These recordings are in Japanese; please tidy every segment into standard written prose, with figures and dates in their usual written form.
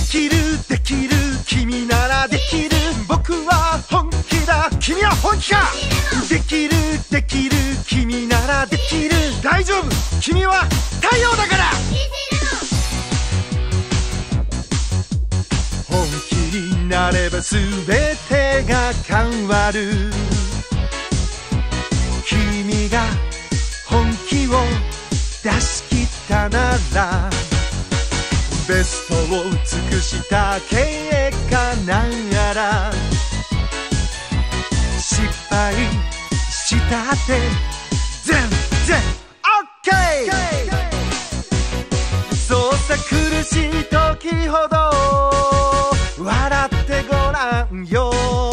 きるできる君ならできる僕は本気だ君は本気かできるできる君ならできる大丈夫君は太陽だから本気になれば全てが変わる君が本気を出し切ったならベストを尽くした結果ながら失敗したって全然 OK そうさ苦しい時ほど笑ってごらんよ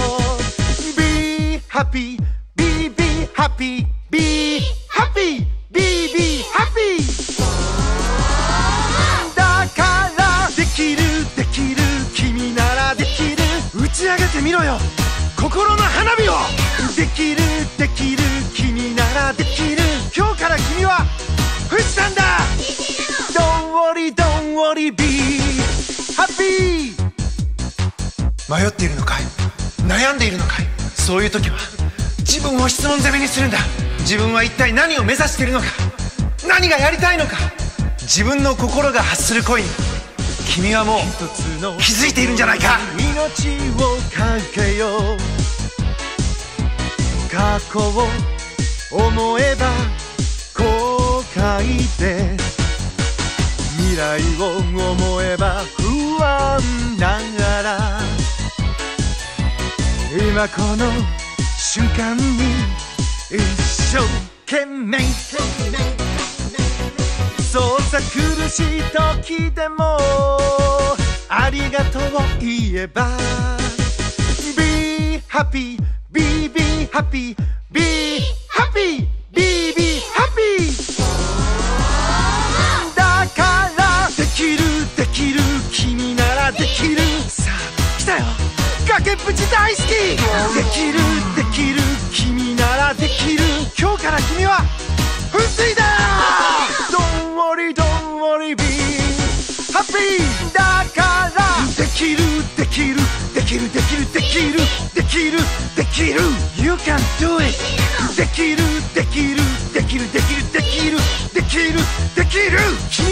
Be happy Be happy Be happy Be happy だからできるできる君ならできる打ち上げてみろよ心の花火をできるできる君ならできる今日から君は富士山だ Don't worry don't worry Be happy 迷っているのかい悩んでいるのかいそういう時は自分を質問攻めにするんだ自分は一体何を目指しているのか何がやりたいのか自分の心が発する声に君はもう気づいているんじゃないか命をかけよう過去を思えば後悔で未来を思えば不安ながら今この瞬間に一生懸命そうさ苦しい時でもありがとう言えば Be happy Be happy Be happy Be happy だからできるできる君ならできるさあ来たよ崖っぷち大好きできるできる君ならできる今日から君は噴水だ Don't worry don't worry Be happy だからできるできるできるできるできるできるできる You can do it できるできるできるできるできるできるできる